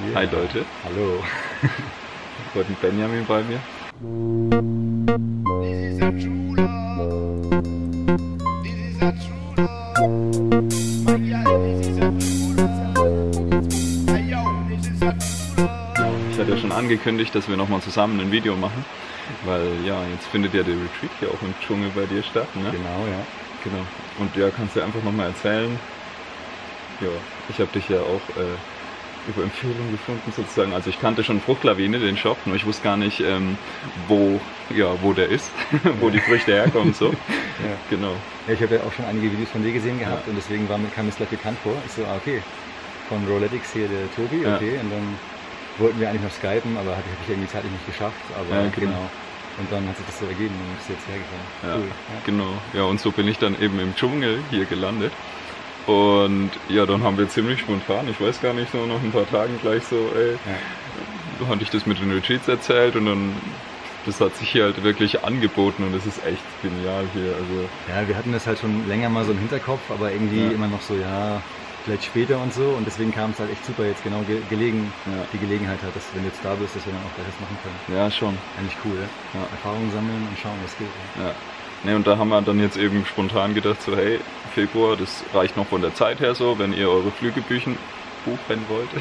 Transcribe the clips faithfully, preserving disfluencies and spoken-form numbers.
Yeah. Hi Leute. Hallo. Heute ein Benjamin bei mir. Ich hatte ja schon angekündigt, dass wir nochmal zusammen ein Video machen, weil ja, jetzt findet ja der Retreat hier auch im Dschungel bei dir statt, ne? Genau, ja. Genau. Und ja, kannst du einfach nochmal erzählen. Ja, ich habe dich ja auch äh, über Empfehlungen gefunden sozusagen. Also ich kannte schon Fruchtlawine, den Shop, nur ich wusste gar nicht, ähm, wo, ja, wo der ist, wo ja. die Früchte herkommen. So. Ja. Genau. Ja, ich habe ja auch schon einige Videos von dir gesehen gehabt ja. und deswegen war, kam mir das gleich bekannt vor. Ich so, ah, okay, von Roletics hier der Tobi, okay, ja. und dann wollten wir eigentlich noch skypen, aber hatte ich irgendwie zeitlich nicht geschafft. Aber ja, genau. genau. Und dann hat sich das so ergeben und ist jetzt hergekommen. Ja, cool. Ja. Genau. Ja, und so bin ich dann eben im Dschungel hier gelandet. Und ja, dann haben wir ziemlich spontan, ich weiß gar nicht, so nach ein paar Tagen gleich so, ey, ja. hatte ich das mit den Retreats erzählt und dann, das hat sich hier halt wirklich angeboten und es ist echt genial hier. Also ja, wir hatten das halt schon länger mal so im Hinterkopf, aber irgendwie ja. immer noch so, ja, vielleicht später und so und deswegen kam es halt echt super jetzt genau ge gelegen, ja. die Gelegenheit hat, dass wenn du jetzt da bist, dass wir dann auch gleich das machen können. Ja, schon. Eigentlich cool, ja? Ja. Erfahrungen sammeln und schauen, was geht. Ja. Ne, und da haben wir dann jetzt eben spontan gedacht, so hey, Februar, das reicht noch von der Zeit her so, wenn ihr eure Flüge buchen, buchen wollt.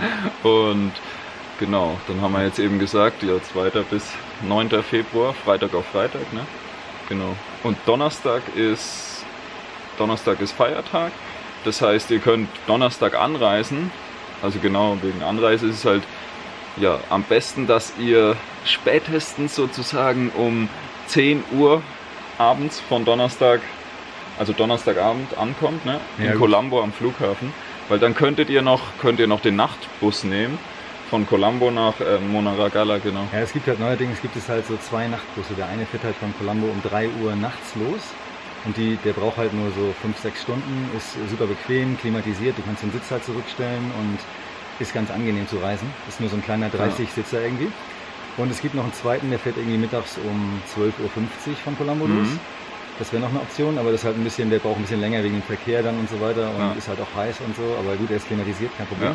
Und genau, dann haben wir jetzt eben gesagt, ja, zweiter bis neunter Februar, Freitag auf Freitag, ne? Genau. Und Donnerstag ist, Donnerstag ist Feiertag, das heißt, ihr könnt Donnerstag anreisen, also genau wegen Anreise ist es halt, ja, am besten, dass ihr spätestens sozusagen um zehn Uhr abends von Donnerstag, also Donnerstagabend ankommt, ne? In ja, Colombo am Flughafen, weil dann könntet ihr noch, könnt ihr noch den Nachtbus nehmen von Colombo nach äh, Monaragala, genau. Ja, es gibt halt neuerdings gibt es halt so zwei Nachtbusse. Der eine fährt halt von Colombo um drei Uhr nachts los und die, der braucht halt nur so fünf, sechs Stunden, ist super bequem, klimatisiert, du kannst den Sitz halt zurückstellen und ist ganz angenehm zu reisen. Ist nur so ein kleiner dreißig Sitzer irgendwie. Und es gibt noch einen zweiten, der fährt irgendwie mittags um zwölf Uhr fünfzig von Colombo mhm. los. Das wäre noch eine Option, aber das ist halt ein bisschen, der braucht ein bisschen länger wegen dem Verkehr dann und so weiter und ja. ist halt auch heiß und so. Aber gut, er ist klimatisiert, kein Problem.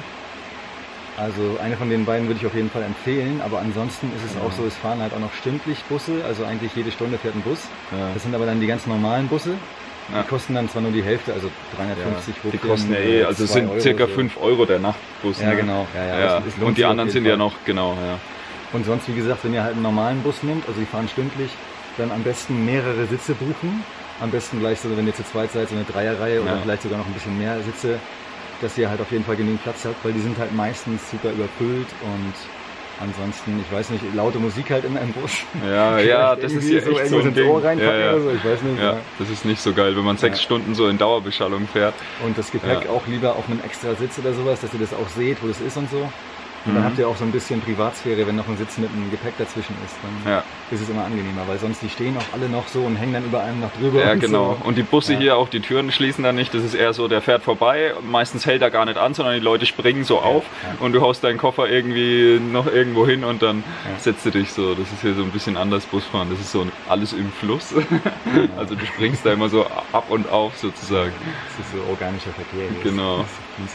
Ja. Also eine von den beiden würde ich auf jeden Fall empfehlen, aber ansonsten ist es ja. auch so, es fahren halt auch noch stündlich Busse, also eigentlich jede Stunde fährt ein Bus. Ja. Das sind aber dann die ganz normalen Busse. Die ja. kosten dann zwar nur die Hälfte, also dreihundertfünfzig ja. Die kosten ja eh, also es sind Euro circa so. fünf Euro der Nachtbus. Ja, ne? genau. Ja, ja. Ja. Das, das und die anderen sind Fall. ja noch, genau, ja. Und sonst, wie gesagt, wenn ihr halt einen normalen Bus nehmt, also die fahren stündlich, dann am besten mehrere Sitze buchen. Am besten gleich so, wenn ihr zu zweit seid, so eine Dreierreihe ja. oder vielleicht sogar noch ein bisschen mehr Sitze, dass ihr halt auf jeden Fall genügend Platz habt, weil die sind halt meistens super überfüllt und ansonsten, ich weiß nicht, laute Musik halt immer im Bus. Ja, ja, das ist ja so echt so ein Ding. Ohr ja, ja. oder so, ich weiß nicht. Ja, ja. Das ist nicht so geil, wenn man sechs ja. Stunden so in Dauerbeschallung fährt. Und das Gepäck ja. auch lieber auf einem extra Sitz oder sowas, dass ihr das auch seht, wo das ist und so. Und mhm. dann habt ihr auch so ein bisschen Privatsphäre, wenn noch ein Sitz mit einem Gepäck dazwischen ist. Dann ja. ist es immer angenehmer, weil sonst die stehen auch alle noch so und hängen dann über einem noch drüber. Ja, und genau. So. Und die Busse ja. hier, auch die Türen schließen dann nicht. Das ist eher so, der fährt vorbei. Meistens hält er gar nicht an, sondern die Leute springen so ja. auf ja. und du haust deinen Koffer irgendwie noch irgendwo hin und dann ja. setzt du dich so. Das ist hier so ein bisschen anders Busfahren. Das ist so alles im Fluss. Genau. Also du springst da immer so ab und auf sozusagen. Das ist so organischer Verkehr. Hier. Genau.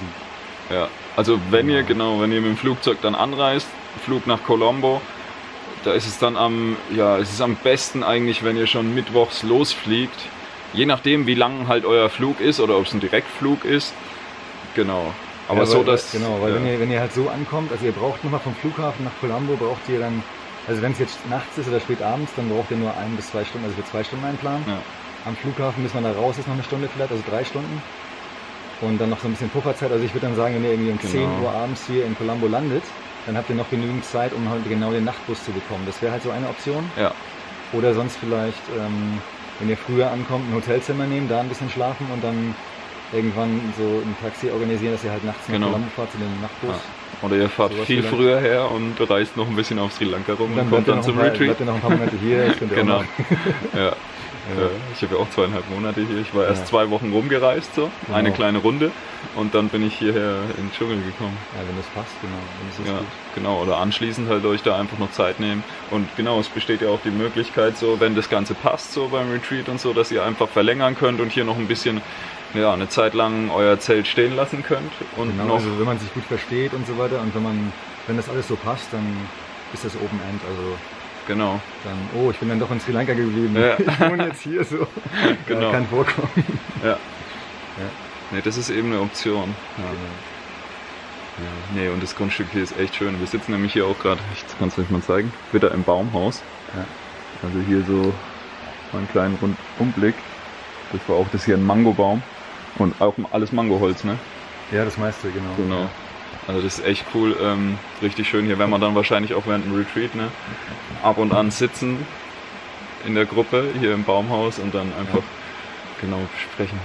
Ja, also wenn genau. ihr genau, wenn ihr mit dem Flugzeug dann anreist, Flug nach Colombo, da ist es dann am, ja, es ist am besten eigentlich, wenn ihr schon mittwochs losfliegt, je nachdem wie lang halt euer Flug ist oder ob es ein Direktflug ist, genau. Aber ja, so, weil, dass... Genau, weil ja. wenn, ihr, wenn ihr halt so ankommt, also ihr braucht nochmal vom Flughafen nach Colombo, braucht ihr dann, also wenn es jetzt nachts ist oder spät abends, dann braucht ihr nur ein bis zwei Stunden, also für zwei Stunden einplanen. Ja. Am Flughafen, bis man da raus ist, noch eine Stunde vielleicht, also drei Stunden. Und dann noch so ein bisschen Pufferzeit. Also ich würde dann sagen, wenn ihr irgendwie um genau. zehn Uhr abends hier in Colombo landet, dann habt ihr noch genügend Zeit, um halt genau den Nachtbus zu bekommen. Das wäre halt so eine Option. Ja. Oder sonst vielleicht, ähm, wenn ihr früher ankommt, ein Hotelzimmer nehmen, da ein bisschen schlafen und dann irgendwann so ein Taxi organisieren, dass ihr halt nachts nach genau. Colombo fahrt zu dem Nachtbus. Ja. Oder ihr fahrt so viel früher her und reist noch ein bisschen auf Sri Lanka rum und, und kommt dann zum paar, Retreat. Bleibt ihr noch ein paar Monate hier. Das könnt ihr genau. auch ja. Ja, ich habe ja auch zweieinhalb Monate hier. Ich war erst ja. zwei Wochen rumgereist, so genau. eine kleine Runde und dann bin ich hierher in den Dschungel gekommen. Ja, wenn das passt, genau. Dann ist das ja, gut. genau. Oder anschließend halt euch da einfach noch Zeit nehmen. Und genau, es besteht ja auch die Möglichkeit, so wenn das Ganze passt, so beim Retreat und so, dass ihr einfach verlängern könnt und hier noch ein bisschen ja, eine Zeit lang euer Zelt stehen lassen könnt. Und genau, noch, also wenn man sich gut versteht und so weiter und wenn man, wenn das alles so passt, dann ist das Open End. Also genau. dann, oh, ich bin dann doch in Sri Lanka geblieben. Ja. Ich wohne jetzt hier so. Genau. Ja, kann vorkommen. Ja. Ja. Nee, das ist eben eine Option. Ja. Genau. Ja. Nee, und das Grundstück hier ist echt schön. Wir sitzen nämlich hier auch gerade, ich kann es euch mal zeigen, wieder im Baumhaus. Ja. Also hier so einen kleinen Rundumblick. Das war auch das hier ein Mangobaum. Und auch alles Mangoholz, ne? Ja, das meiste, genau. Genau. Ja. Also das ist echt cool, ähm, richtig schön. Hier werden wir dann wahrscheinlich auch während dem Retreat, ne, ab und an sitzen in der Gruppe hier im Baumhaus und dann einfach ja. genau besprechen.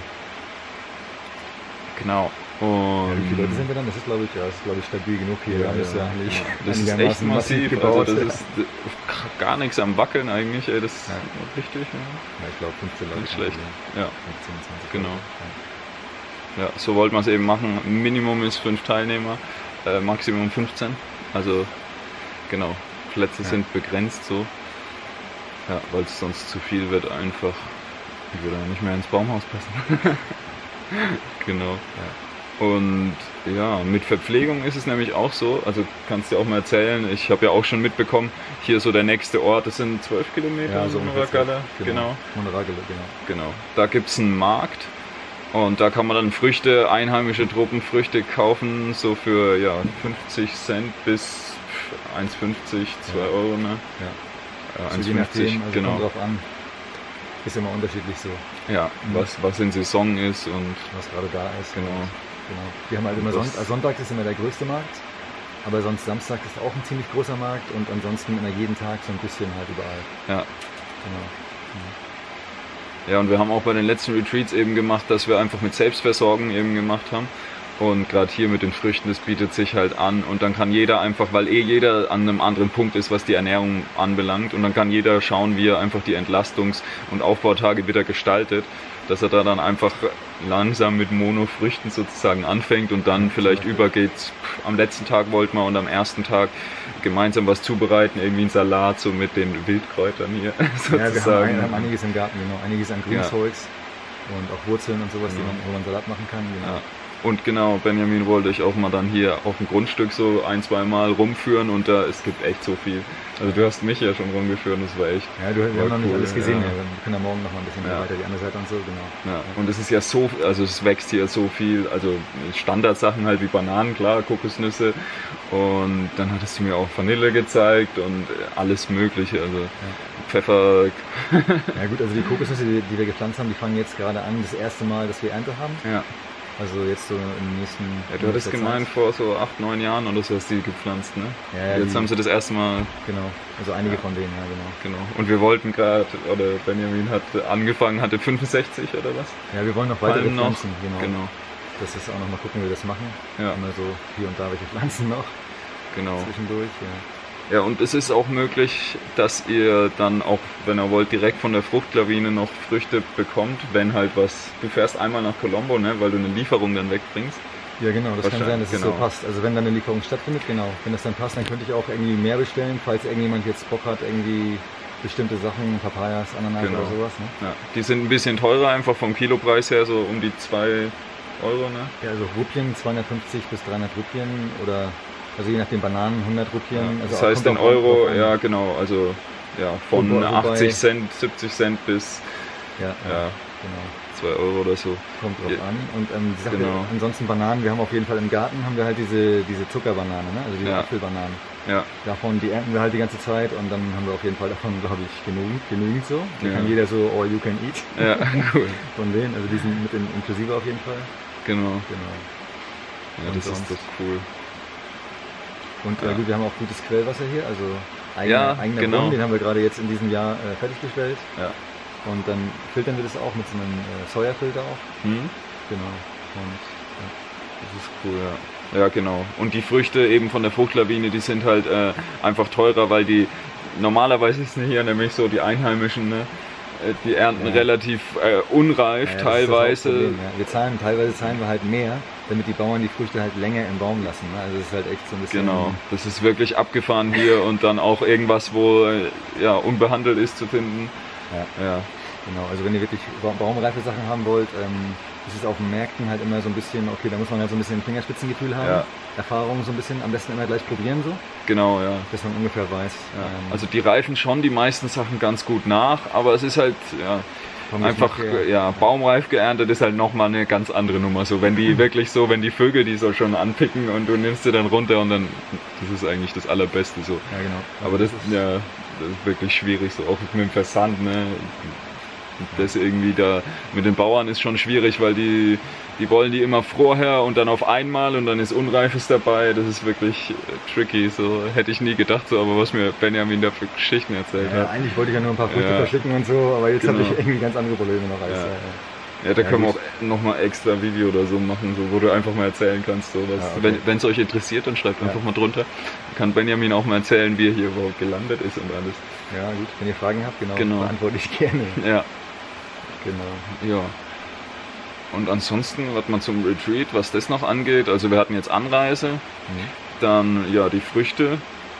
Genau. Und ja, wie viele Leute sind wir dann? Das ist glaube ich, ja, das ist glaube ich stabil genug hier. Ja, das ist, ja nicht ja. Das ist echt massiv. Gebaut. Also das ist gar nichts am Wackeln eigentlich. Ey, das ist ja. richtig. Ja. Ja, ich glaube fünfzehn Leute. Nicht schlecht. Ja. fünfzehn, zwanzig genau. Leute. Ja, so wollten wir es eben machen. Minimum ist fünf Teilnehmer, äh, Maximum fünfzehn. Also genau, Plätze ja. sind begrenzt so. Ja, weil es sonst zu viel wird einfach. Ich würde nicht mehr ins Baumhaus passen. Genau. Ja. Und ja, mit Verpflegung ist es nämlich auch so. Also kannst du dir auch mal erzählen. Ich habe ja auch schon mitbekommen, hier so der nächste Ort. Das sind zwölf Kilometer. Ja, so Monaragala. Genau. Monaragala, genau. Genau. Da gibt es einen Markt. Und da kann man dann Früchte, einheimische Tropenfrüchte kaufen, so für ja, fünfzig Cent bis eins fünfzig, zwei ja. Euro, ne? Ja. Äh, eins fünfzig, also genau. Kommt drauf an. Ist immer unterschiedlich so. Ja, mhm. was, was in Saison ist und was gerade da ist. Genau. Und, genau. Wir haben halt immer Sonntag, also Sonntag ist immer der größte Markt, aber sonst Samstag ist auch ein ziemlich großer Markt und ansonsten immer jeden Tag so ein bisschen halt überall. Ja. Genau. Mhm. Ja, und wir haben auch bei den letzten Retreats eben gemacht, dass wir einfach mit Selbstversorgung eben gemacht haben. Und gerade hier mit den Früchten, das bietet sich halt an. Und dann kann jeder einfach, weil eh jeder an einem anderen Punkt ist, was die Ernährung anbelangt. Und dann kann jeder schauen, wie er einfach die Entlastungs- und Aufbautage wieder gestaltet. Dass er da dann einfach langsam mit Monofrüchten sozusagen anfängt und dann vielleicht übergeht. Am letzten Tag wollten wir und am ersten Tag gemeinsam was zubereiten, irgendwie einen Salat so mit den Wildkräutern hier sozusagen. Ja, wir haben, ein, haben einiges im Garten, genau, einiges an Grünholz ja. und auch Wurzeln und sowas, ja. die man, wo man Salat machen kann. Genau. Ja. Und genau, Benjamin wollte ich auch mal dann hier auf dem Grundstück so ein, zwei Mal rumführen und da, es gibt echt so viel. Also du hast mich ja schon rumgeführt und das war echt. Ja, du, wir haben noch nicht cool, alles gesehen, ja. Ja. Wir können ja morgen noch mal ein bisschen ja. weiter die andere Seite und so, genau. Ja. Und es ist ja so, also es wächst hier so viel, also Standardsachen halt wie Bananen, klar, Kokosnüsse und dann hattest du mir auch Vanille gezeigt und alles mögliche, also ja. Pfeffer. Ja gut, also die Kokosnüsse, die, die wir gepflanzt haben, die fangen jetzt gerade an, das erste Mal, dass wir Ernte haben. Ja. Also jetzt so im nächsten... Ja, du hattest gemeint, vor so acht, neun Jahren oder so hast du die gepflanzt, ne? Ja, ja, jetzt die, haben sie das erste Mal... Genau, also einige ja. von denen, ja genau. Genau. Und wir wollten gerade, oder Benjamin hat angefangen, hatte fünfundsechzig oder was? Ja, wir wollen noch weitere noch, Pflanzen, genau. genau. Das ist auch noch mal gucken, wie wir das machen. Ja. Immer so hier und da welche Pflanzen noch. Genau. Zwischendurch, ja. Ja, und es ist auch möglich, dass ihr dann auch, wenn ihr wollt, direkt von der Fruchtlawine noch Früchte bekommt, wenn halt was, du fährst einmal nach Colombo, ne, weil du eine Lieferung dann wegbringst. Ja genau, das kann sein, dass genau. es so passt. Also wenn dann eine Lieferung stattfindet, genau, wenn das dann passt, dann könnte ich auch irgendwie mehr bestellen, falls irgendjemand jetzt Bock hat, irgendwie bestimmte Sachen, Papayas, Ananas genau. oder sowas. Ne? Ja, die sind ein bisschen teurer, einfach vom Kilopreis her, so um die zwei Euro, ne? Ja, also Rupien, zweihundertfünfzig bis dreihundert Rupien oder... Also je nachdem Bananen, hundert Rupien. Ja, also das heißt in Euro, ja genau, also ja, von wobei, achtzig Cent, siebzig Cent bis ja, ja, genau. zwei Euro oder so. Kommt drauf ja. an. Und ähm, die Sache, genau. ansonsten Bananen, wir haben auf jeden Fall im Garten haben wir halt diese, diese Zuckerbanane, ne? Also diese ja. Apfelbananen. Ja. Davon, die ernten wir halt die ganze Zeit und dann haben wir auf jeden Fall davon, glaube ich, genügend, genügend so. Da ja. kann jeder so all you can eat. Ja, cool. Von denen, also die sind mit in, inklusive auf jeden Fall. Genau. Genau. Ja, das ist doch cool. Und ja. äh, gut, wir haben auch gutes Quellwasser hier, also eigener, ja, eigener genau. Brunnen, den haben wir gerade jetzt in diesem Jahr äh, fertiggestellt. Ja. Und dann filtern wir das auch mit so einem äh, Säuerfilter auch. Mhm. Genau. Und ja. Das ist cool, ja. Ja, genau. Und die Früchte eben von der Fruchtlawine, die sind halt äh, einfach teurer, weil die normalerweise ist hier nämlich so die Einheimischen, ne? Die ernten ja. relativ äh, unreif ja, teilweise. Ja. Wir zahlen, teilweise zahlen wir halt mehr, damit die Bauern die Früchte halt länger im Baum lassen. Ne? Also das ist halt echt so ein bisschen... Genau, das ist wirklich abgefahren hier und dann auch irgendwas, wo äh, ja, unbehandelt ist zu finden. Ja. ja, genau. Also wenn ihr wirklich baumreife Sachen haben wollt, ähm, ist es auf den Märkten halt immer so ein bisschen, okay, da muss man halt so ein bisschen Fingerspitzengefühl haben, Ja. Erfahrung so ein bisschen, am besten immer gleich probieren so, Genau, ja. dass man ungefähr weiß. ja. ähm, Also die reifen schon die meisten Sachen ganz gut nach, aber es ist halt, ja, vom einfach, Geschmack her. ja, baumreif geerntet ist halt nochmal eine ganz andere Nummer. So, wenn die wirklich so, wenn die Vögel die so schon anpicken und du nimmst sie dann runter und dann, das ist eigentlich das Allerbeste so. Ja, genau. Aber das ist, ja, das ist wirklich schwierig, so auch mit dem Versand, ne. Das irgendwie da, mit den Bauern ist schon schwierig, weil die, die wollen die immer vorher und dann auf einmal und dann ist Unreifes dabei. Das ist wirklich äh, tricky, so hätte ich nie gedacht, so, aber was mir Benjamin da für Geschichten erzählt Ja, hat. eigentlich wollte ich ja nur ein paar Früchte Ja. verschicken und so, aber jetzt Genau. habe ich irgendwie ganz andere Probleme noch als. Ja. Äh, Ja, da Ja, können wir gut. auch nochmal extra Video oder so machen, so, wo du einfach mal erzählen kannst. So, was, Ja, okay. Wenn es euch interessiert, dann schreibt Ja. einfach mal drunter. Kann Benjamin auch mal erzählen, wie er hier überhaupt gelandet ist und alles. ja, gut, wenn ihr Fragen habt, genau, Genau. beantworte ich gerne. Ja, Genau. ja. Und ansonsten, was man zum Retreat, was das noch angeht, also wir hatten jetzt Anreise, Mhm. dann ja die Früchte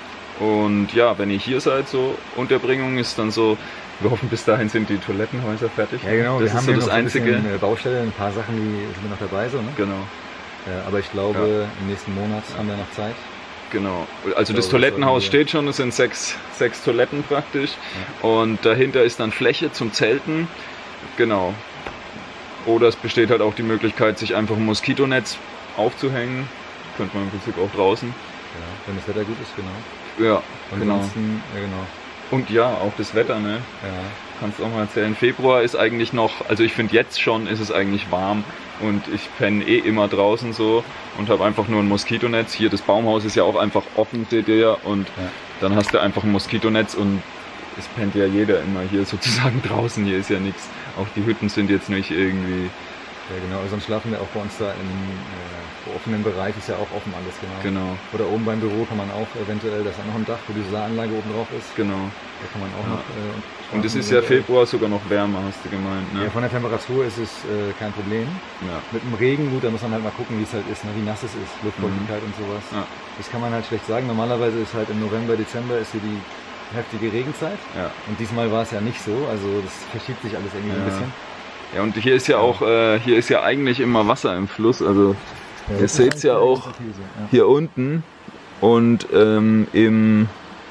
und ja, wenn ihr hier seid, so Unterbringung ist dann so, wir hoffen bis dahin sind die Toilettenhäuser fertig. Ja, genau, Das wir ist haben so hier das noch so ein Einzige. bisschen äh, Baustelle, ein paar Sachen, die sind noch dabei, so, ne? Genau. Äh, aber ich glaube, im nächsten Monat haben wir noch Zeit. Genau. Also Ich das glaube, Toilettenhaus das sollten wir- steht schon, es sind sechs, sechs Toiletten praktisch. Und dahinter ist dann Fläche zum Zelten. Genau. Oder es besteht halt auch die Möglichkeit, sich einfach ein Moskitonetz aufzuhängen. Könnte man im Prinzip auch draußen. Ja, wenn das Wetter gut ist, genau. Ja, genau. Ansonsten, ja, genau. Und ja, auch das Wetter, ne? Ja. Kannst du auch mal erzählen. Februar ist eigentlich noch, also ich finde jetzt schon ist es eigentlich warm und ich penne eh immer draußen so und habe einfach nur ein Moskitonetz. Hier das Baumhaus ist ja auch einfach offen, seht ihr ja, und Ja. dann hast du einfach ein Moskitonetz und es pennt ja jeder immer hier sozusagen draußen. Hier ist ja nichts. Auch die Hütten sind jetzt nicht irgendwie. Ja, genau. Also sonst schlafen wir auch bei uns da im äh, offenen Bereich, ist ja auch offen alles, genau. Genau, Oder oben beim Büro kann man auch eventuell, da ist auch noch ein Dach, wo die Solaranlage oben drauf ist. genau. Da kann man auch Ja. noch. Äh, Und es schlafen ist ja eventuell. Februar sogar noch wärmer, hast du gemeint, Ja, ne? von der Temperatur ist es äh, kein Problem. Ja. Mit dem Regen, gut, da muss man halt mal gucken, wie es halt ist, ne? Wie nass es ist, Luftfeuchtigkeit und sowas. Ja. Das kann man halt schlecht sagen. Normalerweise ist halt im November, Dezember ist hier die heftige Regenzeit. Ja. Und diesmal war es ja nicht so, also das verschiebt sich alles irgendwie so ein Ja. bisschen. Ja, und hier ist ja auch, äh, hier ist ja eigentlich immer Wasser im Fluss, also Ja, Ihr das ist seht's eigentlich ja eine auch Initiative, ja. hier unten und ähm, im,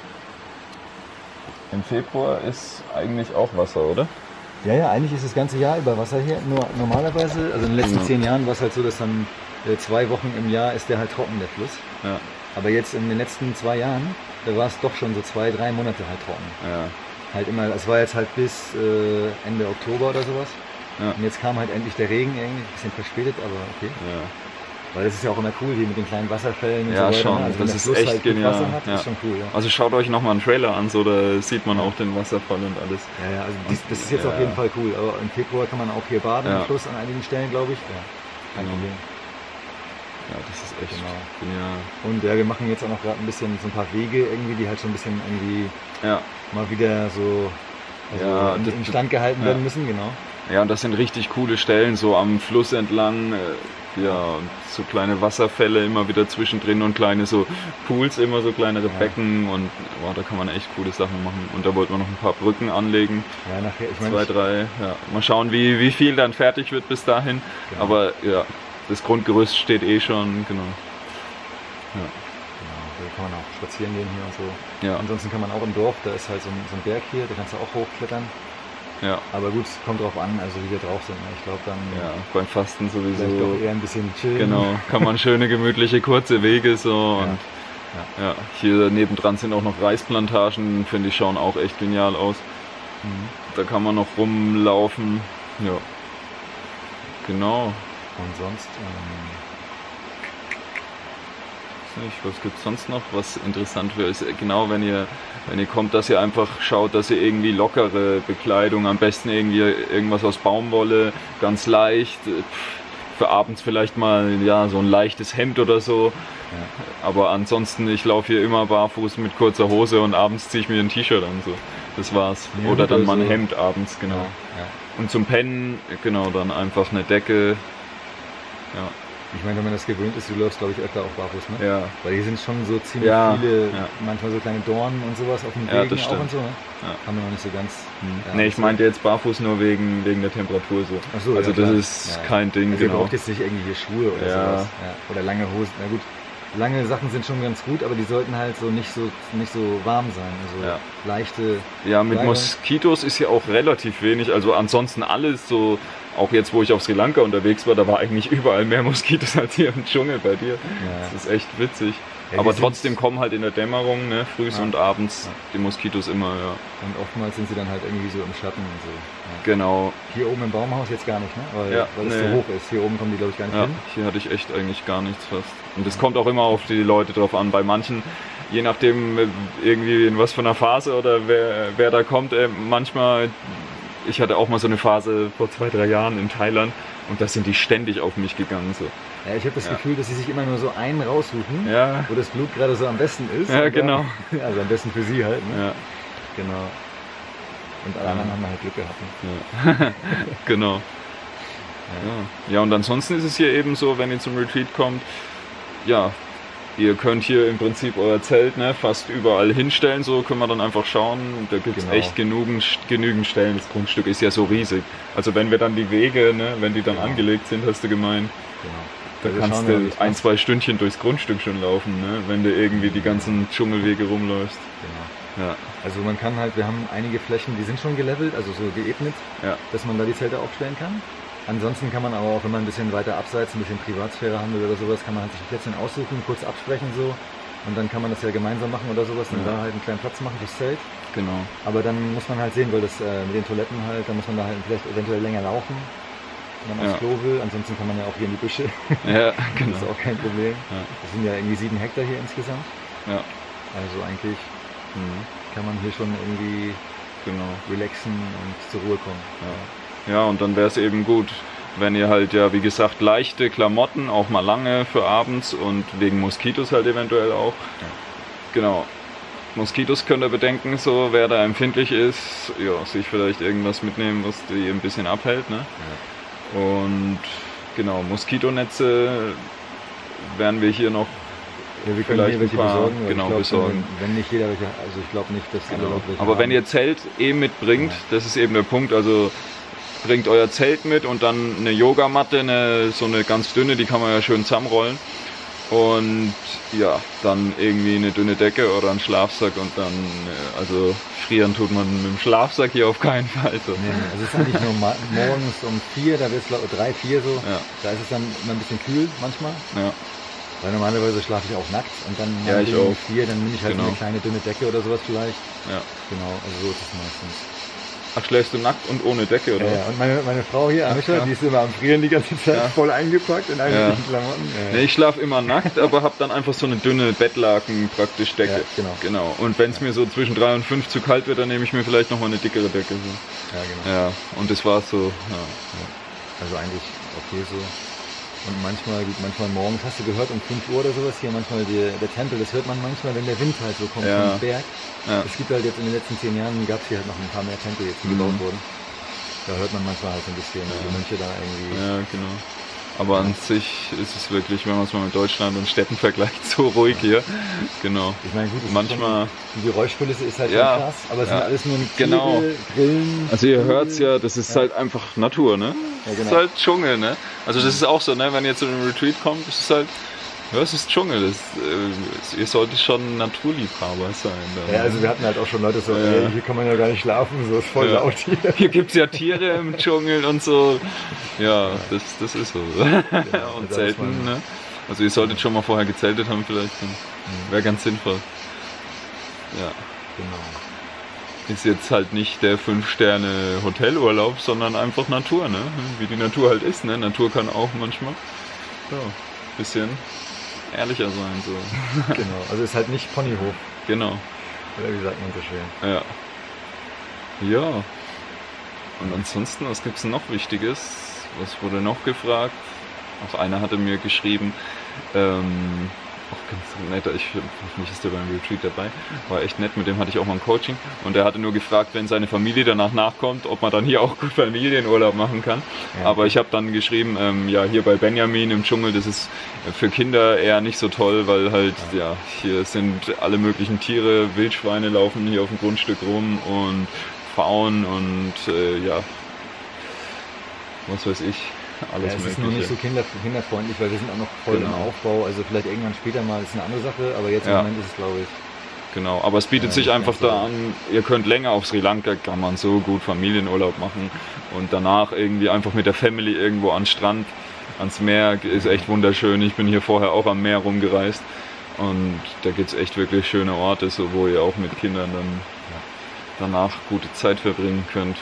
im Februar ist eigentlich auch Wasser, oder? Ja, ja, eigentlich ist das ganze Jahr über Wasser hier. Nur normalerweise, also in den letzten Ja. zehn Jahren war es halt so, dass dann äh, zwei Wochen im Jahr ist der halt trocken, der Fluss. Ja, Aber jetzt in den letzten zwei Jahren, da war es doch schon so zwei, drei Monate halt trocken. ja, Halt immer, es war jetzt halt bis äh, Ende Oktober oder sowas. ja, Und jetzt kam halt endlich der Regen, irgendwie, ein bisschen verspätet, aber okay. ja. Weil das ist ja auch immer cool hier mit den kleinen Wasserfällen und Ja, so weiter. schon. ne? Also wenn Das der ist Fluss echt halt gut genial, Wasser hat, ja. ist schon cool, ja. Also schaut euch nochmal einen Trailer an, so da sieht man auch den Wasserfall und alles. Ja, ja, also dies, das ist jetzt Ja. auf jeden Fall cool. Aber im Februar kann man auch hier baden Ja. im Fluss an einigen Stellen, glaube ich. Ja, kein Genau. Problem. Ja, das ist echt Genau. genial. Und ja, wir machen jetzt auch noch gerade ein bisschen so ein paar Wege irgendwie, die halt schon ein bisschen irgendwie Ja. mal wieder so also Ja, in, das- in Stand gehalten ja. werden müssen, genau. Ja, und das sind richtig coole Stellen, so am Fluss entlang. Äh, ja, und so kleine Wasserfälle immer wieder zwischendrin und kleine so Pools, immer so kleinere Ja. Becken und boah, da kann man echt coole Sachen machen. Und da wollten wir noch ein paar Brücken anlegen. Ja, nachher, ich meine, Zwei, drei, ja. Mal schauen, wie, wie viel dann fertig wird bis dahin. Genau. Aber ja, das Grundgerüst steht eh schon, genau. Ja. genau, da kann man auch spazieren gehen hier und so. Ja, Ansonsten kann man auch im Dorf, da ist halt so ein, so ein Berg hier, da kannst du auch hochklettern. ja, Aber gut, kommt drauf an, also wie wir drauf sind. Ne? Ich glaube dann ja, beim Fasten vielleicht doch sowieso. eher ein bisschen chillen. Genau, kann man schöne, gemütliche, kurze Wege so Ja. und ja, hier nebendran sind auch noch Reisplantagen, finde ich, schauen auch echt genial aus. Mhm. Da kann man noch rumlaufen. Ja. Genau. Und sonst, ähm, Weiß nicht, was gibt's sonst noch, was interessant wäre, ist genau, wenn ihr, wenn ihr kommt, dass ihr einfach schaut, dass ihr irgendwie lockere Bekleidung, am besten irgendwie irgendwas aus Baumwolle, ganz leicht, äh, für abends vielleicht mal, ja, so ein leichtes Hemd oder so. ja. Aber ansonsten, ich laufe hier immer barfuß mit kurzer Hose und abends ziehe ich mir ein T-Shirt an, so. Das war's. Ja, Oder dann mal ein also- Hemd abends, genau. Ja, ja. Und zum Pennen, genau, dann einfach eine Decke. Ja. Ich meine, wenn man das gewöhnt ist, du läufst, glaube ich, öfter auch barfuß, ne? Ja. Weil hier sind schon so ziemlich Ja, viele, ja. manchmal so kleine Dornen und sowas auf dem Ja, Wegen das auch stimmt. und so, ne? Ja. Haben wir noch nicht so ganz... Ja, Nee, ich so- meinte jetzt barfuß nur wegen, wegen der Temperatur so. Ach so, also ja, das klar. ist Ja. kein Ding, Also ihr genau. braucht jetzt nicht irgendwie hier Schuhe oder Ja. sowas. Ja. Oder lange Hosen. Na gut, lange Sachen sind schon ganz gut, aber die sollten halt so nicht so nicht so warm sein. Also Ja. leichte... Ja, mit Kleidung. Moskitos ist ja auch relativ wenig. Also ansonsten alles so, auch jetzt, wo ich auf Sri Lanka unterwegs war, da war eigentlich überall mehr Moskitos als hier im Dschungel bei dir. Ja. Das ist echt witzig. Ja, Aber die sind- trotzdem kommen halt in der Dämmerung, ne, frühs Ja. und abends Ja. die Moskitos immer, ja. Und oftmals sind sie dann halt irgendwie so im Schatten und so. Ja. Genau. Hier oben im Baumhaus jetzt gar nicht, ne? Weil, Ja, weil es nee. so hoch ist. Hier oben kommen die, glaube ich, gar nicht Ja, hin. hier hatte ich echt eigentlich gar nichts fast. Und es kommt auch immer auf die Leute drauf an. Bei manchen, je nachdem äh, irgendwie in was für einer Phase oder wer, wer da kommt, äh, manchmal, ich hatte auch mal so eine Phase vor zwei, drei Jahren in Thailand und da sind die ständig auf mich gegangen. So. Ja, ich habe das Ja. Gefühl, dass sie sich immer nur so einen raussuchen, Ja, wo das Blut gerade so am besten ist. Ja, Und dann- genau. Also am besten für sie halt, ne? ja, Genau. Und alle anderen haben halt Glück gehabt. Ne? ja. genau. Ja. ja, und ansonsten ist es hier eben so, wenn ihr zum Retreat kommt, ja, ihr könnt hier im Prinzip euer Zelt ne, fast überall hinstellen, so können wir dann einfach schauen. Da gibt es Genau. echt genügend, genügend Stellen. Das Grundstück ist ja so riesig. Also wenn wir dann die Wege, ne, wenn die dann Genau. angelegt sind, hast du gemeint, Genau. da Also kannst schauen wir, du wie es ein, passt. zwei Stündchen durchs Grundstück schon laufen, ne, wenn du irgendwie die ganzen Dschungelwege rumläufst. Genau. Ja, Also man kann halt, wir haben einige Flächen, die sind schon gelevelt, also so geebnet, ja, dass man da die Zelte aufstellen kann. Ansonsten kann man aber auch, wenn man ein bisschen weiter abseits, ein bisschen Privatsphäre haben will oder sowas, kann man halt sich ein Plätzchen aussuchen, kurz absprechen so. Und dann kann man das ja gemeinsam machen oder sowas und Ja. da halt einen kleinen Platz machen fürs Zelt. genau. Aber dann muss man halt sehen, weil das äh, mit den Toiletten halt, da muss man da halt vielleicht eventuell länger laufen, wenn man Ja. aufs Klo will. Ansonsten kann man ja auch hier in die Büsche. Ja, Das genau. ist auch kein Problem. Ja. Das sind ja irgendwie sieben Hektar hier insgesamt. Ja, Also eigentlich mhm. kann man hier schon irgendwie genau. relaxen und zur Ruhe kommen. Ja. Ja, und dann wäre es eben gut, wenn ihr halt ja, wie gesagt, leichte Klamotten, auch mal lange für abends und wegen Moskitos halt eventuell auch. Ja. Genau. Moskitos könnt ihr bedenken, so wer da empfindlich ist, ja, sich vielleicht irgendwas mitnehmen, was die ein bisschen abhält. Ne? Ja. Und genau, Moskitonetze werden wir hier noch Ja, wir können vielleicht hier welche ein paar- besorgen. aber genau, ich glaub, besorgen. Wenn, wenn nicht jeder welche, also ich glaube nicht, dass alle Genau. Leute welche Aber wenn haben. ihr Zelt eh mitbringt, Ja. das ist eben der Punkt, also bringt euer Zelt mit und dann eine Yogamatte, eine, so eine ganz dünne, die kann man ja schön zusammenrollen. Und ja, dann irgendwie eine dünne Decke oder einen Schlafsack und dann, äh, also frieren tut man mit dem Schlafsack hier auf keinen Fall. So. Nee, nee, also es ist eigentlich nur ma- morgens um vier, da wird es drei, vier so. Ja. Da ist es dann immer ein bisschen kühl manchmal. Ja, Weil normalerweise schlafe ich auch nackt und dann Ja, ich um auch. vier, dann nehme ich halt so Genau. eine kleine dünne Decke oder sowas vielleicht. ja. Genau, also so ist es meistens. Ach, schläfst du nackt und ohne Decke, oder? Ja, ja. Und meine, meine Frau hier, Amisha, ja. die ist immer am Frieren die ganze Zeit, Ja. voll eingepackt in all Ja. möglichen Klamotten. Ja. Nee, ich schlafe immer nackt, aber habe dann einfach so eine dünne Bettlaken praktisch Decke. Ja, genau. genau. Und wenn es mir so zwischen drei und fünf zu kalt wird, dann nehme ich mir vielleicht nochmal eine dickere Decke. So. Ja, genau. Ja, und das war's so. Ja. Also eigentlich okay so. Und manchmal, gut, manchmal morgens, hast du gehört, um fünf Uhr oder sowas, hier manchmal die, der Tempel, das hört man manchmal, wenn der Wind halt so kommt Ja. vom Berg. Ja. Es gibt halt jetzt in den letzten zehn Jahren, gab es hier halt noch ein paar mehr Tempel jetzt, die Mhm. gebaut wurden. Da hört man manchmal halt so ein bisschen, Ja. die Mönche da irgendwie. Ja, genau. Aber an sich ist es wirklich, wenn man es mal mit Deutschland und Städten vergleicht, so ruhig hier. Genau. Ich meine, gut, es ist Manchmal, schon, die Geräuschkulisse ist halt Ja. schon krass, aber es Ja. sind alles nur Genau. Tiere, Grillen. also ihr Vögel. hört's ja, das ist Ja. halt einfach Natur, ne? Ja, Das genau. ist halt Dschungel, ne? Also das ist auch so, ne? Wenn ihr zu einem Retreat kommt, das ist halt, ja, es ist Dschungel. Das, äh, ihr solltet schon Naturliebhaber sein. Dann. Ja, also wir hatten halt auch schon Leute so, Ja. ey, hier kann man ja gar nicht schlafen, so ist voll Ja. laut hier. Hier gibt's ja Tiere im Dschungel und so. Ja, das, das ist so. und da Zelten, muss man- ne? Also ihr solltet schon mal vorher gezeltet haben vielleicht. Wäre ganz sinnvoll. Ja. Genau. Ist jetzt halt nicht der fünf Sterne Hotelurlaub, sondern einfach Natur, ne? Wie die Natur halt ist, ne? Natur kann auch manchmal ja, bisschen ehrlicher sein, so. Genau, also ist halt nicht Ponyhof, Genau. oder wie sagt man so schön. Ja. Ja. Und ansonsten, was gibt's noch Wichtiges? Was wurde noch gefragt? Auch einer hatte mir geschrieben, ähm, auch ganz netter, ich hoffentlich ist der beim Retreat dabei, war echt nett, mit dem hatte ich auch mal ein Coaching und der hatte nur gefragt, wenn seine Familie danach nachkommt, ob man dann hier auch gut Familienurlaub machen kann. Ja. Aber ich habe dann geschrieben, ähm, ja hier bei Benjamin im Dschungel, das ist für Kinder eher nicht so toll, weil halt, ja, ja hier sind alle möglichen Tiere, Wildschweine laufen hier auf dem Grundstück rum und Pfauen und äh, ja, was weiß ich. Alles ja, es Mögliche. ist noch nicht so kinder, kinderfreundlich, weil wir sind auch noch voll genau. im Aufbau, also vielleicht irgendwann später mal ist eine andere Sache, aber jetzt im ja. Moment ist es, glaube ich... Genau, aber es bietet ja, sich einfach da an, ihr könnt länger auf Sri Lanka, kann man so gut Familienurlaub machen und danach irgendwie einfach mit der Family irgendwo an den Strand, ans Meer, ist echt wunderschön. Ich bin hier vorher auch am Meer rumgereist und da gibt es echt wirklich schöne Orte, so, wo ihr auch mit Kindern dann ja, danach gute Zeit verbringen könnt.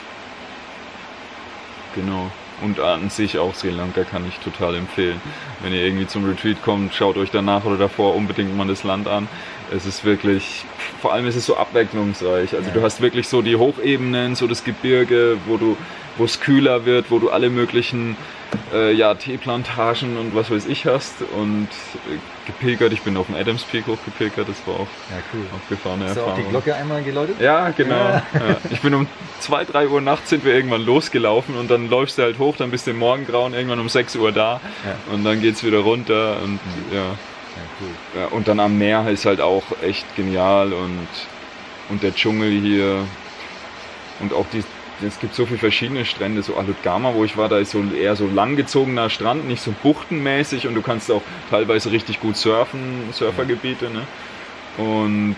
Genau. Und an sich auch Sri Lanka kann ich total empfehlen. Wenn ihr irgendwie zum Retreat kommt, schaut euch danach oder davor unbedingt mal das Land an. Es ist wirklich, vor allem ist es so abwechslungsreich. Also ja. du hast wirklich so die Hochebenen, so das Gebirge, wo du, wo es kühler wird, wo du alle möglichen äh, ja, Teeplantagen und was weiß ich hast. Und äh, gepilgert, ich bin auf dem Adams Peak hochgepilgert, das war auch ja, cool. aufgefahrene Hast Erfahrung. Hast du auch die Glocke einmal geläutet? Ja, genau. Ja. Ja. Ich bin um zwei, drei Uhr nachts sind wir irgendwann losgelaufen und dann läufst du halt hoch, dann bist du im Morgengrauen irgendwann um sechs Uhr da ja. und dann geht's wieder runter und mhm. ja. Ja, cool. Ja, und dann am Meer ist halt auch echt genial und, und der Dschungel hier und auch die, es gibt so viele verschiedene Strände, so Alut Gama, wo ich war, da ist so eher so langgezogener Strand, nicht so buchtenmäßig und du kannst auch teilweise richtig gut surfen, Surfergebiete, ne? Und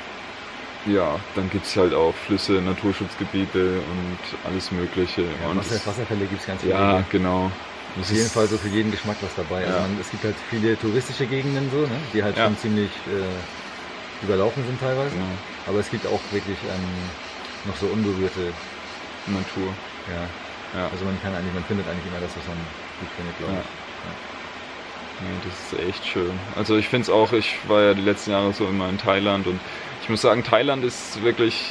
ja, dann gibt es halt auch Flüsse, Naturschutzgebiete und alles mögliche. Ja, und Wasser, Wasserfälle gibt es ganz viele. Ja, genau. Auf jeden Fall so für jeden Geschmack was dabei. Ja. Also man, es gibt halt viele touristische Gegenden so, ne, die halt ja. schon ziemlich äh, überlaufen sind teilweise. Genau. Aber es gibt auch wirklich ähm, noch so unberührte Natur. Ja. ja. Also man kann eigentlich, man findet eigentlich immer das, was man gut findet, glaube ja. ich. Ja. Ja, das ist echt schön. Also ich finde es auch, ich war ja die letzten Jahre so immer in Thailand und ich muss sagen, Thailand ist wirklich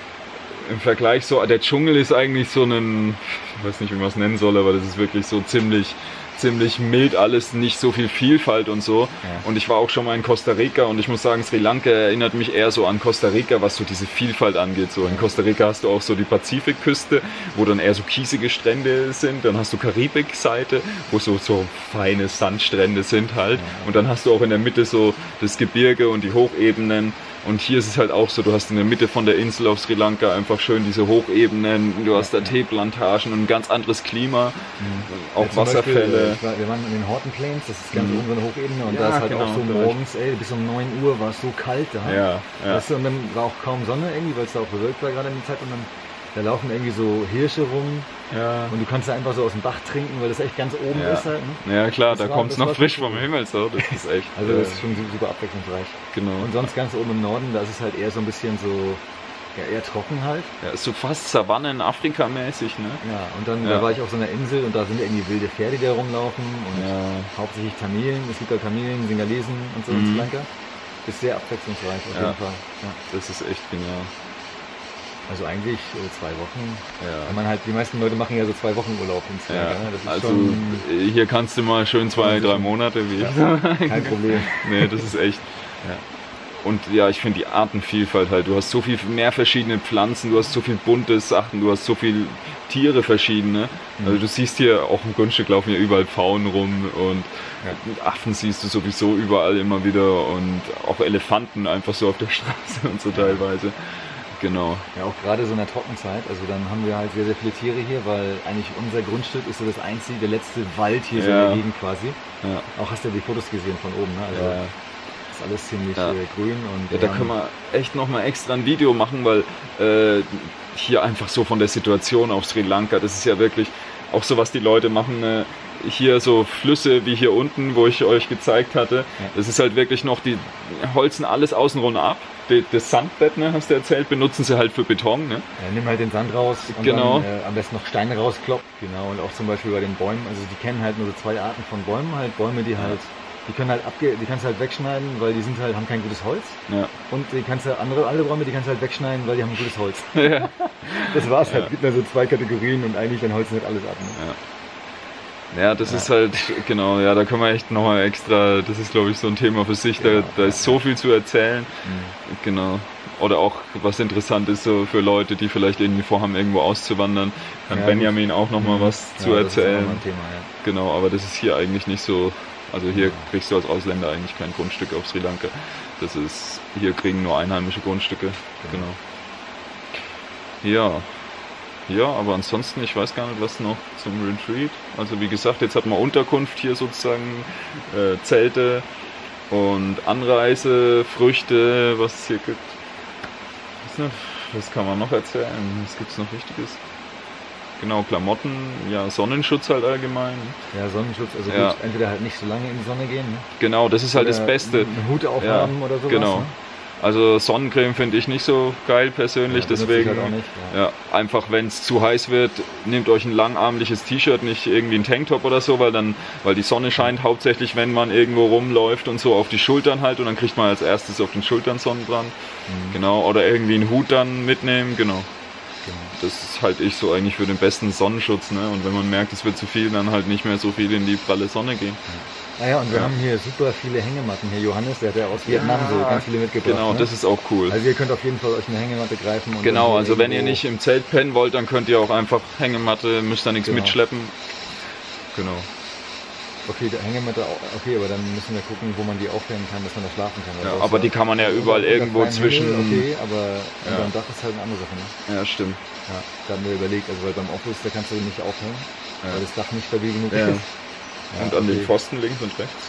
im Vergleich so, der Dschungel ist eigentlich so ein, ich weiß nicht, wie man es nennen soll, aber das ist wirklich so ziemlich, ziemlich mild alles, nicht so viel Vielfalt und so. Ja. Und ich war auch schon mal in Costa Rica und ich muss sagen, Sri Lanka erinnert mich eher so an Costa Rica, was so diese Vielfalt angeht. So in Costa Rica hast du auch so die Pazifikküste, wo dann eher so kiesige Strände sind. Dann hast du Karibikseite, wo so, so feine Sandstrände sind halt. Ja. Und dann hast du auch in der Mitte so das Gebirge und die Hochebenen. Und hier ist es halt auch so, du hast in der Mitte von der Insel auf Sri Lanka einfach schön diese Hochebenen, du hast da Teeplantagen und ein ganz anderes Klima, mhm. auch ja, Wasserfälle. Beispiel, war, wir waren in den Horton Plains, das ist ganz mhm. oben so eine Hochebene und ja, da ist halt genau, auch so morgens, ey, bis um neun Uhr war es so kalt da. Ja, ja. Weißt du, und dann war auch kaum Sonne irgendwie, weil es da auch bewölkt war gerade in der Zeit und dann da laufen irgendwie so Hirsche rum ja. und du kannst da einfach so aus dem Bach trinken, weil das echt ganz oben ja. ist halt. Ne? Ja klar, das da kommt es noch frisch vom Himmel so, das ist echt. Also das ist schon super abwechslungsreich. Genau. Und sonst ganz oben im Norden, da ist es halt eher so ein bisschen so, ja, eher trocken halt. Ja, ist so fast Savannen-Afrika-mäßig, ne? Ja, und dann ja. da war ich auf so einer Insel und da sind irgendwie wilde Pferde, die da rumlaufen und ja. hauptsächlich Tamilen, es gibt da Tamilen, Singalesen und so in Sri Lanka. Ist sehr abwechslungsreich auf ja. jeden Fall. Ja. Das ist echt genial. Also eigentlich äh, zwei Wochen. Ja. Wenn man halt, die meisten Leute machen ja so zwei Wochen Urlaub in Sri Lanka. Ja. Das ist also schon, hier kannst du mal schön zwei, drei Monate wie ich. Ja. Kein Problem. Nee, das ist echt. Ja. Und ja, ich finde die Artenvielfalt halt. Du hast so viel mehr verschiedene Pflanzen, du hast so viel bunte Sachen, du hast so viel Tiere verschiedene. Mhm. Also du siehst hier auch im Grundstück laufen ja überall Pfauen rum und ja. Affen siehst du sowieso überall immer wieder und auch Elefanten einfach so auf der Straße und so teilweise. Genau. Ja, auch gerade so in der Trockenzeit, also dann haben wir halt sehr, sehr viele Tiere hier, weil eigentlich unser Grundstück ist so das einzige, der letzte Wald hier ja. so in der Gegend quasi. Ja. Auch hast du ja die Fotos gesehen von oben, ne? Also ja. ist alles ziemlich ja. äh, grün. Und ja, da können wir echt nochmal extra ein Video machen, weil äh, hier einfach so von der Situation auf Sri Lanka, das ist ja wirklich auch so, was die Leute machen, äh, hier so Flüsse wie hier unten, wo ich euch gezeigt hatte, ja. das ist halt wirklich noch, die holzen alles außenrum ab. Das Sandbett, ne, hast du erzählt, benutzen sie halt für Beton. Ne? Ja, nimm halt den Sand raus und genau. dann äh, am besten noch Steine rauskloppt. Genau, und auch zum Beispiel bei den Bäumen, also die kennen halt nur so zwei Arten von Bäumen, halt Bäume, die halt, die können halt abge, die kannst du halt wegschneiden, weil die sind halt, haben kein gutes Holz. Ja. Und die kannst du, andere, andere Bäume, die kannst du halt wegschneiden, weil die haben ein gutes Holz. Ja. Das war's halt, ja. gibt da so zwei Kategorien und eigentlich dann holzen halt alles ab. Ne? Ja. Ja, das Ja. ist halt, genau, ja, da können wir echt nochmal extra, das ist glaube ich so ein Thema für sich, da, Genau, da ja, ist so ja. viel zu erzählen, Mhm. genau. Oder auch, was interessant ist, so für Leute, die vielleicht irgendwie vorhaben, irgendwo auszuwandern, kann Ja, Benjamin auch nochmal Mhm. was zu Ja, das ist auch erzählen. nochmal ein Thema, ja. Genau, aber das ist hier eigentlich nicht so, also hier Ja. kriegst du als Ausländer eigentlich kein Grundstück auf Sri Lanka. Das ist, hier kriegen nur einheimische Grundstücke, Genau. genau. Ja. Ja, aber ansonsten, ich weiß gar nicht, was noch zum Retreat. Also wie gesagt, jetzt hat man Unterkunft hier sozusagen, äh, Zelte und Anreise, Früchte, was es hier gibt. Was, noch? Was kann man noch erzählen? Was gibt es noch Wichtiges? Genau, Klamotten, ja, Sonnenschutz halt allgemein. Ja, Sonnenschutz, also Ja. gut, entweder halt nicht so lange in die Sonne gehen, ne? Genau, das ist halt das Oder Beste. einen Hut Ja, aufhaben oder sowas, genau. ne? Also Sonnencreme finde ich nicht so geil persönlich, Ja, benutze ich deswegen halt auch nicht, ja. ja, einfach wenn es zu heiß wird, nehmt euch ein langarmliches T-Shirt, nicht irgendwie ein Tanktop oder so, weil dann, weil die Sonne scheint hauptsächlich, wenn man irgendwo rumläuft und so auf die Schultern halt und dann kriegt man als erstes auf den Schultern Sonnenbrand. Mhm. Genau, oder irgendwie einen Hut dann mitnehmen, genau. Genau. Das halte ich so eigentlich für den besten Sonnenschutz, ne? Und wenn man merkt, es wird zu viel, dann halt nicht mehr so viel in die pralle Sonne gehen. Naja, und wir Ja. haben hier super viele Hängematten. Hier Johannes, der hat ja aus Vietnam so ganz viele mitgebracht. Genau, ne? das ist auch cool. Also ihr könnt auf jeden Fall euch eine Hängematte greifen. Und Genau, dann also wenn ihr irgendwo- nicht im Zelt pennen wollt, dann könnt ihr auch einfach Hängematte, müsst da nichts Genau. mitschleppen. Genau. Okay, die Hängematte, auch- okay, aber dann müssen wir gucken, wo man die aufhängen kann, dass man da schlafen kann. Ja, Weil aber sonst- die kann man ja überall unter irgendwo freiem zwischen. Himmel, okay, aber Ja. unterm Dach ist halt eine andere Sache. Ne? Ja, stimmt. Ja, da haben wir überlegt, also weil beim Office, da kannst du nicht aufhängen, Ja. weil das Dach nicht stabil genug Ja. ist. Ja, Und an den okay. Pfosten links und rechts.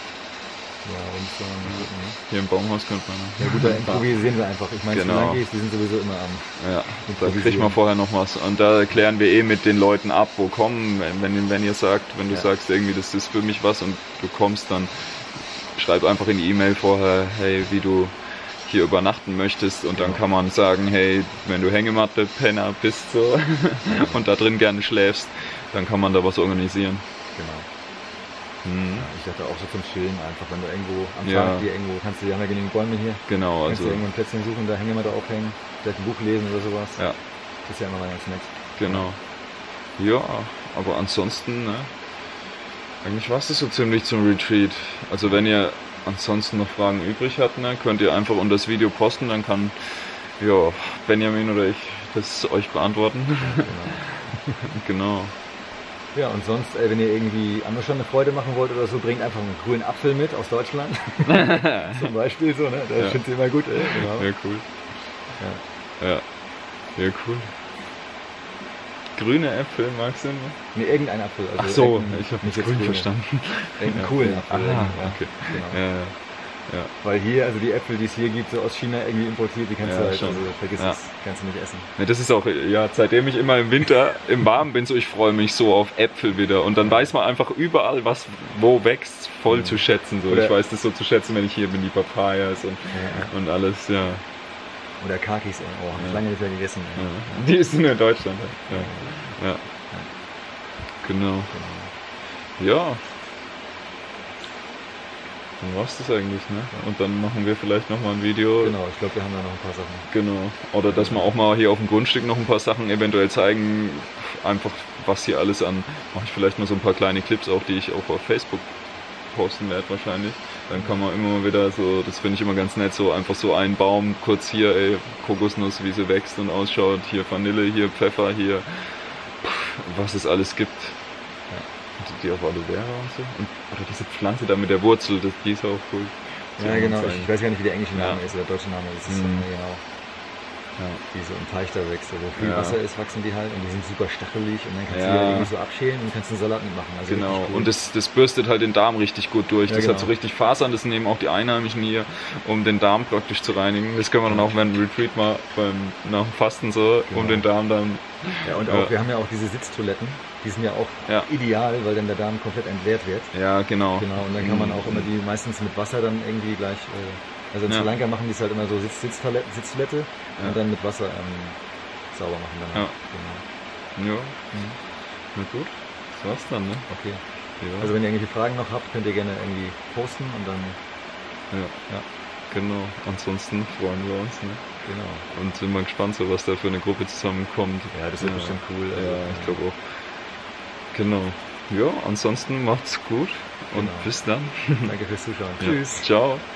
Ja, und so, ne? Hier im Baumhaus könnte man. Ja gut, da improvisieren wir einfach. Ich meine, Genau. Sri Lankis, die sind sowieso immer am... Ja, da Improvisieren. kriegt man vorher noch was. Und da klären wir eh mit den Leuten ab, wo kommen. Wenn, wenn, wenn ihr sagt, wenn du Ja. sagst, irgendwie, das ist für mich was und du kommst, dann schreib einfach in die E-Mail vorher, hey, wie du hier übernachten möchtest. Und dann Genau. kann man sagen, hey, wenn du Hängematte, Penner bist so und da drin gerne schläfst, dann kann man da was organisieren. Genau. Mhm. Ja, ich dachte auch so zum Chillen einfach, wenn du irgendwo am Ja. Tag hier irgendwo kannst du, wir haben ja genügend Bäume hier, Genau, kannst also du irgendwo ein Plätzchen suchen, da Hängematte aufhängen, vielleicht ein Buch lesen oder sowas. ja. Das ist ja immer mal ganz nett. Genau. Ja, aber ansonsten, ne, eigentlich war es das so ziemlich zum Retreat. Also wenn ihr ansonsten noch Fragen übrig habt, ne, könnt ihr einfach unter das Video posten, dann kann ja, Benjamin oder ich das euch beantworten. Genau. Genau. Ja, und sonst, ey, wenn ihr irgendwie anderen schon eine Freude machen wollt oder so, bringt einfach einen coolen Apfel mit aus Deutschland. Zum Beispiel so, ne? Das Ja. finde ich immer gut, ey. Genau. Ja, cool. Ja. Ja. Ja, cool. Grüne Äpfel, magst du? Nee, irgendein Apfel. Also Ach so, irgendein- ich habe nicht nicht jetzt grün grüne. verstanden. Irgendeinen Ja. coolen Apfel. Ah, ja. okay. Genau. Ja, ja. Ja. Weil hier, also die Äpfel, die es hier gibt, so aus China irgendwie importiert, die kannst Ja, du halt, schon. also vergiss Ja. es, kannst du nicht essen. Ja, das ist auch, ja, seitdem ich immer im Winter im Warmen bin, so ich freue mich so auf Äpfel wieder. Und dann weiß man einfach überall, was wo wächst, voll Ja. zu schätzen. So. Oder- Ich weiß das so zu schätzen, wenn ich hier bin, die Papayas und, Ja. und alles, ja. Oder Kakis, ey. Oh, hab ich Ja. lange nicht mehr gegessen. ey. ja. Die ist nur in Deutschland. Ja. Ja. Genau. Genau. Ja. Dann war's das eigentlich, ne? Und dann machen wir vielleicht nochmal ein Video. Genau, ich glaube, wir haben da noch ein paar Sachen. Genau. Oder dass wir auch mal hier auf dem Grundstück noch ein paar Sachen eventuell zeigen. Einfach, was hier alles an. Mache ich vielleicht mal so ein paar kleine Clips auch, die ich auch auf Facebook posten werde wahrscheinlich. Dann kann man immer mal wieder so, das finde ich immer ganz nett, so einfach so einen Baum kurz hier, ey, Kokosnuss, wie sie wächst und ausschaut. Hier Vanille, hier Pfeffer, hier was es alles gibt. Und die auf Aloe Vera und so. Und, oder diese Pflanze da mit der Wurzel, das, die ist auch cool. Ja, So genau. zeigen. Ich, ich weiß gar nicht, wie der englische Name Ja. ist oder der deutsche Name. Das ist Mhm. so, genau. Ja. Die so im Teich da wächst, wo viel Ja. Wasser ist, wachsen die halt und die sind super stachelig und dann kannst Ja. du die irgendwie so abschälen und kannst einen Salat mitmachen. Also Genau, richtig cool. und das, das bürstet halt den Darm richtig gut durch. Ja, Das hat genau. so richtig Fasern, das nehmen auch die Einheimischen hier, um den Darm praktisch zu reinigen. Das können wir dann auch während dem Retreat mal beim, nach dem Fasten so, Genau. um den Darm dann. Ja, und Ja. auch, wir haben ja auch diese Sitztoiletten, die sind ja auch Ja. ideal, weil dann der Darm komplett entleert wird. Ja, genau. Genau, und dann kann man Mhm. auch immer die meistens mit Wasser dann irgendwie gleich, äh, also in Ja. Sri Lanka machen die es halt immer so Sitz, Sitztoilette, Sitztoilette Ja. und dann mit Wasser ähm, sauber machen dann. Ja. Genau. Ja, Mhm. na gut, das war's dann, ne? Okay. Ja, Also wenn ihr irgendwelche Fragen noch habt, könnt ihr gerne irgendwie posten und dann, ja. ja, Genau. Ansonsten freuen wir uns, ne? genau. Und sind mal gespannt, so was da für eine Gruppe zusammenkommt. Ja, das wird Ja. bestimmt cool. Also, Ja, ich glaube auch. Genau. ja, ansonsten macht's gut und Genau. bis dann. Danke fürs Zuschauen. Ja. Tschüss. Ciao.